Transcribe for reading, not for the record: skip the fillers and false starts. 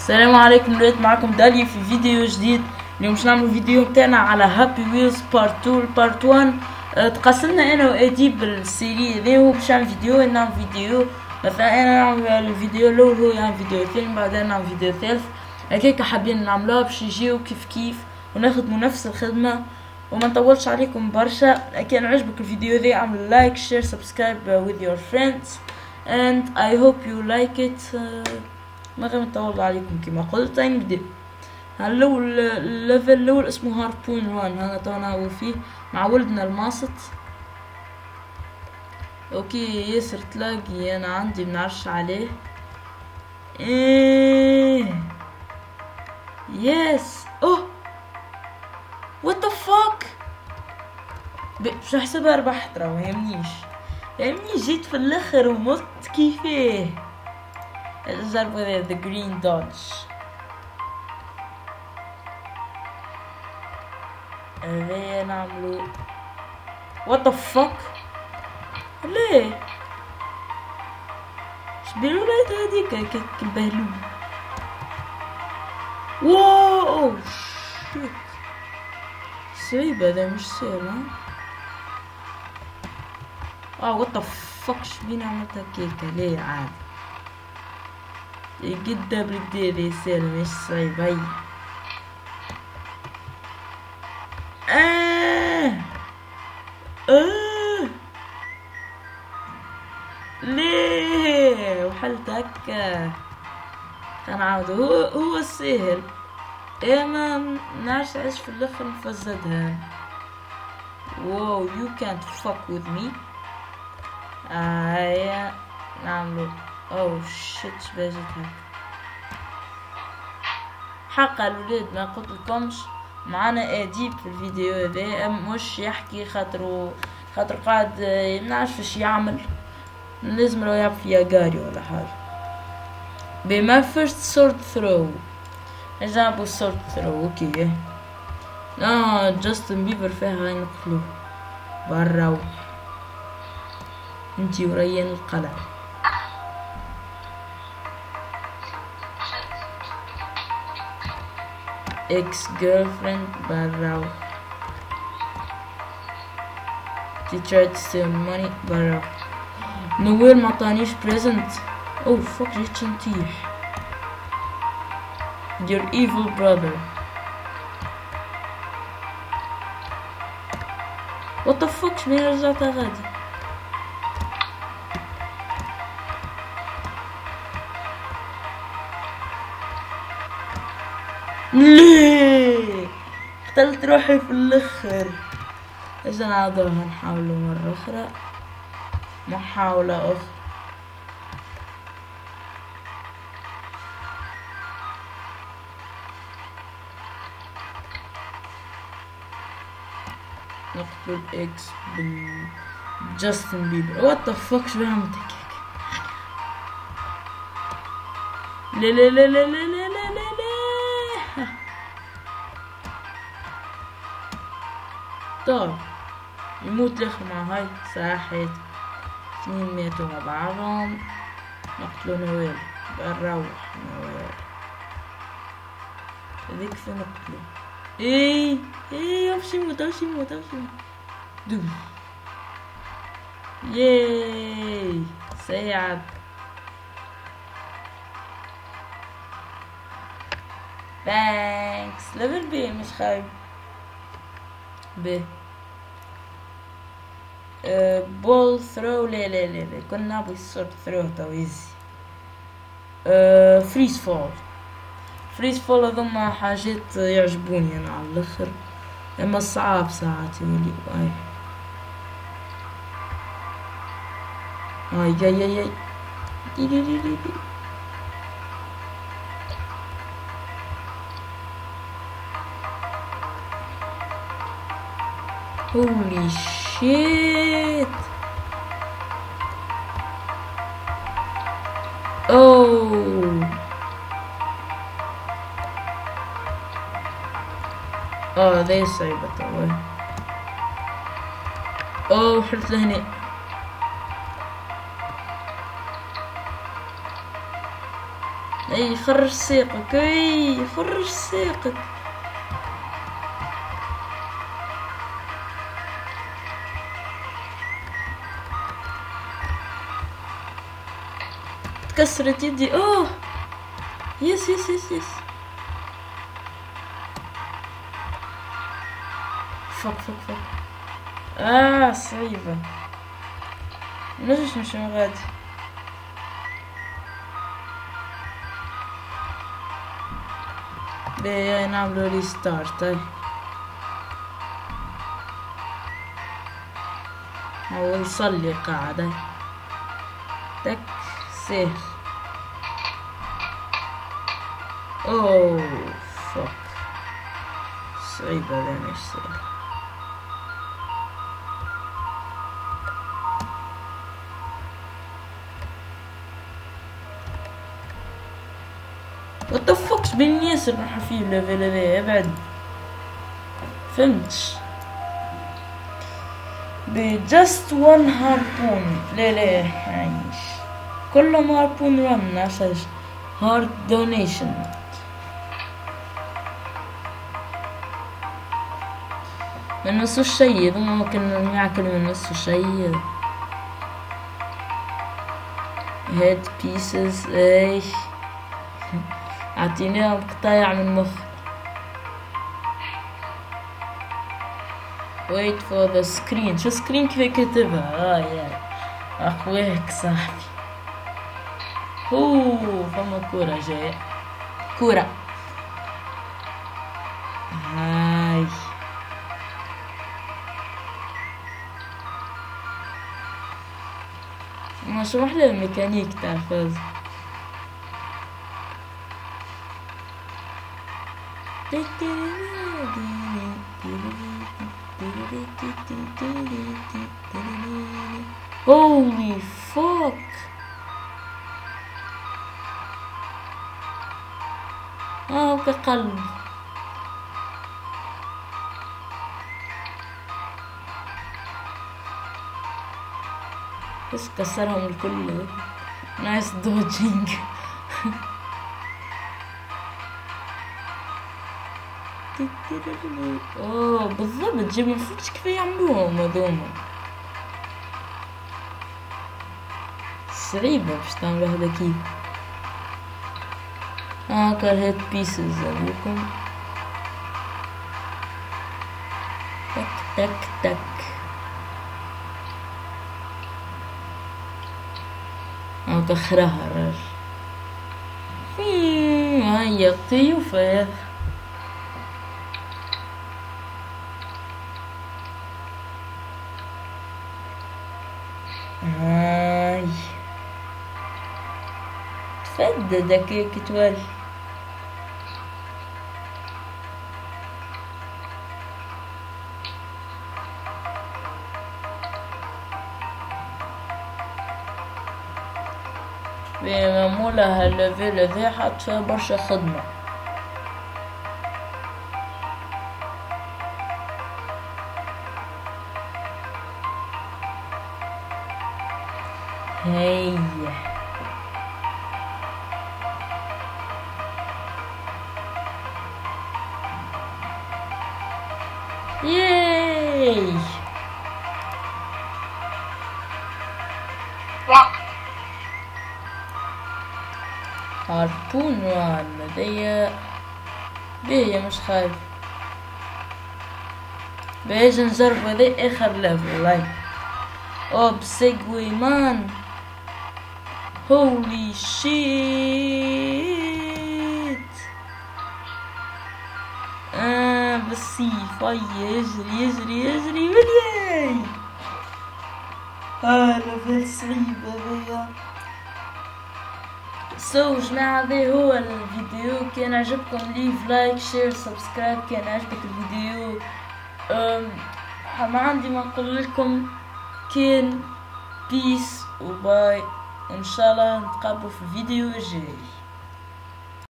السلام عليكم، دلوقتي معاكم داليا في فيديو جديد. اليوم مش نعمل فيديو بتاعنا على هابي ويلز بارت 2 بارت 1. تقاسمنا انا وادي بالسيري ذي، هو باش نعمل فيديو نعمل فيديو مثلا انا نعمل الفيديو الاول، هو يعمل فيديو ثاني، بعدين نعمل فيديو ثالث. هكاك حابين نعملوها باش يجيو كيف كيف ونخدموا نفس الخدمة وما نطولش عليكم برشا. كان عجبك الفيديو ذي اعمل لايك شير سبسكرايب with your friends and I hope you like it. ما غير نطول عليكم كما قلت. نبدا. الاول الليفل الاول اسمه هاربون ران، هذا تونا هو فيه مع ولدنا الماسط. اوكي ياسر تلاقي انا عندي بنعرش عليه. يس اوه وات ذا فاك، باش نحسبها ربحت. راه يهمنيش جيت في الاخر ومت كيفاه. نجربو ذا جرين دوج. هذا نعملو وات ذا فاك. ليه شبيلو الولاد هاديك كالبهلول. واو شيت صعيب هذا، مش سهل. وات ذا فاك شبينا عملت هكاكا. ليه عادي قدا بالكدا يسال مش صعيب. هاي ليه وحلت هكا. نعاودو. هو السهل. ما نعرفش عايش في الاخر نفزدها. واو يو كانت فاك وذ مي. هيا نعملو. اوه شيت شباجت هكا. حقا الولاد ما قلت لكمش معانا اديب في الفيديو هذا، مش يحكي خاطر قاعد منعرفش اش يعمل، لازم لو يلعب فيها جاري ولا حاجه. بما فيرست سورد ثرو نجابو سورد ثرو. اوكي جاستن بيبر فيها هاي نقتلوه برا انتي وريان القلعه. اكس جيرلفريند برا. She tried to steal money برا. نويل معطانيش present. اوه فوك جيت نطيح. Your evil brother. What the fuck شبين رجعت غادي. ليه قتلت روحي في الاخر. اجا نعاودوها نحاولو مرة اخرى. محاولة اخرى. نقتل اكس جاستن بيبر. وات ذا فاك شبيه عملت هيك. لا لا لا لا لا لا لا لا طار يموت الاخر مع هاي ساحت. 2 ماتوا مع بعضهم. نقتلو نويل. بنروح نويل هذيك في نقتلو. ايه امشي موت دوم. ياي سيعد. ثانكس. ليفل بي مش خايب. ب بول ثرو. لا كنا نبغي السورد ثرو تويزي. فريز فول هذوما حاجات يعجبوني انا على الاخر، اما الصعاب ساعات يولي. جاي دي. هولي شيت. ذي صعيبة توي. حرت لهني. اي خرج ساقك، اي خرج ساقك. تكسرت يدي. اوه يس يس يس يس. فك فك فك. صعيبة. منجمش نمشي من غادي. باهي نعملو ريستارت. هو يصلي قاعدة تك سهل. اوه فك صعيبة، هذا مش سهل. What the fuck's بين ياسر نروح فيه الليفل هذا؟ ابعد. فهمتش. just one harpoon. لا عايش. كلهم هاربون رن عشان هارد دونيشن. من نص الشيء ممكن ناكل من نص الشيء. head pieces. ايش اعطيناهم قطايع من مخ. wait for the screen. شو سكرين كيف كتبها؟ يا اخويك صاحبي. فما كورة جاية. كورة. هاي ما شو احلى الميكانيك تاع الفوز. holy fuck. كقلب. بس كسرهم الكل. نايس دوجينج. بالضبط جيب مفروض كيف يعملوهم هذوما. صعيبة باش تعملوا هذا كيف. كان هيد بيسز هذوكم. تك تك تك. كخرها رجل. هيا الطيوف هذا. هاي تفددك هيك تولي. بمعمولة هالليفل ذي حط فيها برشا خدمة. هي ياي هاربون وان لدي. بيه مش خايف. بيش نجرب هذي اخر ليفل. لايك بسيجوي مان. هولي شيت. بالسيف. يجري يجري يجري وياي. ليفل صعيب هذايا. جماعة هذا هو الفيديو. كان عجبكم ليف لايك شير سبسكرايب. كان عجبك الفيديو ما عندي ما نقول لكم. كان بيس وباي، وان شاء الله نتقابلوا في الفيديو الجاي.